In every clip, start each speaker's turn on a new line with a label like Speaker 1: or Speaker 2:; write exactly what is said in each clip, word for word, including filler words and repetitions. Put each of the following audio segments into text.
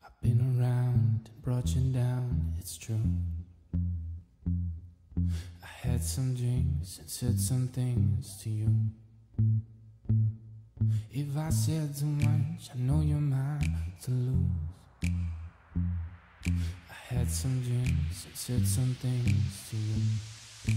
Speaker 1: I've been around and brought you down, it's true. I had some drinks and said some things to you. If I said too much, I know you're mine to lose. I had some drinks and said some things to you.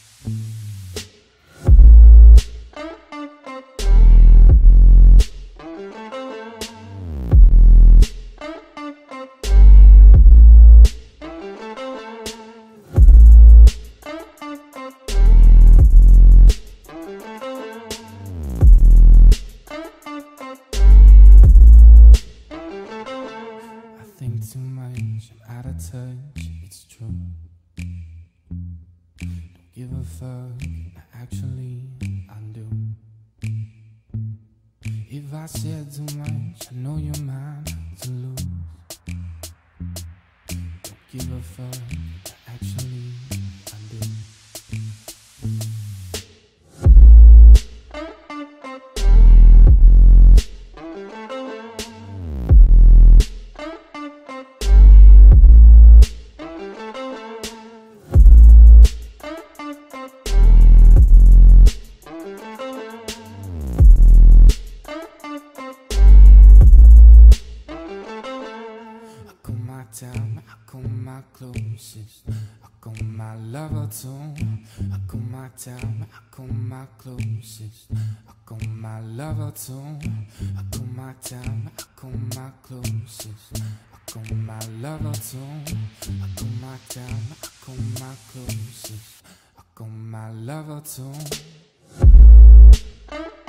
Speaker 1: Think too much, I'm out of touch, it's true. Don't give a fuck, actually I do. If I said too much, I know you're mine to lose. Don't give a fuck, actually I do. Time, I call my closest, I call my lover too. I call my time, I call my closest, I call my lover too. I call my time, I call my closest, I call my lover too. I call my time, I call my closest, I call my lover too.